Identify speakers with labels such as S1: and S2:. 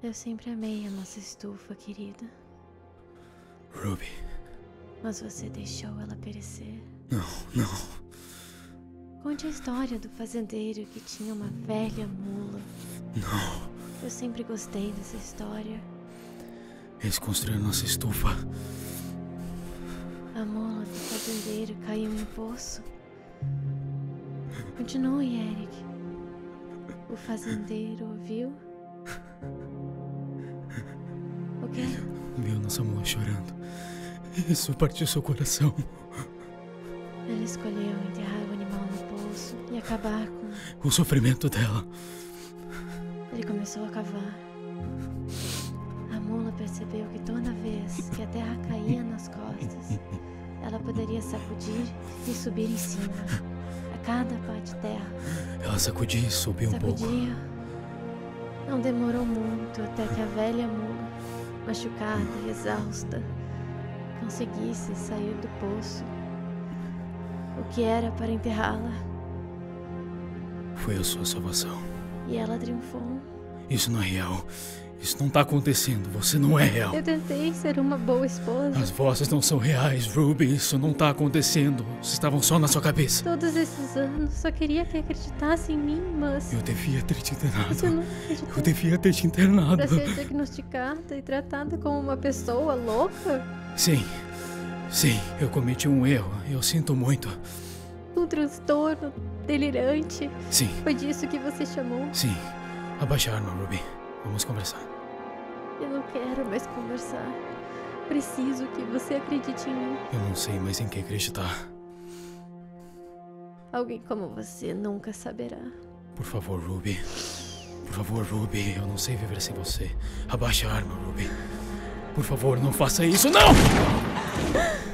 S1: Eu sempre amei a nossa estufa, querida.
S2: Ruby.
S1: Mas você deixou ela perecer.
S2: Não.
S1: Conte a história do fazendeiro que tinha uma velha mula.
S2: Não.
S1: Eu sempre gostei dessa história.
S2: Eles construíram nossa estufa.
S1: A mula do fazendeiro caiu em um poço. Continue, Eric. O fazendeiro ouviu? O quê?
S2: Viu nossa mula chorando. Isso partiu seu coração.
S1: Ele escolheu enterrar o animal no poço e acabar com...
S2: O sofrimento dela.
S1: Ele começou a cavar. A mula percebeu que toda vez que a terra caía nas costas, ela poderia sacudir e subir em cima. A cada pá de terra.
S2: Ela sacudia e subiu um pouco.
S1: Sacudia. Não demorou muito até que a velha mula, machucada e exausta, conseguisse sair do poço. O que era para enterrá-la.
S2: Foi a sua salvação.
S1: E ela triunfou.
S2: Isso não é real. Isso não tá acontecendo. Você não é real.
S1: Eu tentei ser uma boa esposa.
S2: As vozes não são reais, Ruby. Isso não tá acontecendo. Vocês estavam só na sua cabeça.
S1: Todos esses anos, só queria que acreditasse em mim, mas...
S2: Eu devia ter te internado.
S1: Você não acreditou.
S2: Eu devia ter te internado.
S1: Pra ser diagnosticada e tratada como uma pessoa louca?
S2: Sim, eu cometi um erro. Eu sinto muito.
S1: Um transtorno delirante?
S2: Sim.
S1: Foi disso que você chamou?
S2: Sim. Abaixa a arma, Ruby. Vamos conversar.
S1: Eu não quero mais conversar. Preciso que você acredite em mim.
S2: Eu não sei mais em que acreditar.
S1: Alguém como você nunca saberá.
S2: Por favor, Ruby. Por favor, Ruby. Eu não sei viver sem você. Abaixa a arma, Ruby. Por favor, não faça isso. Não!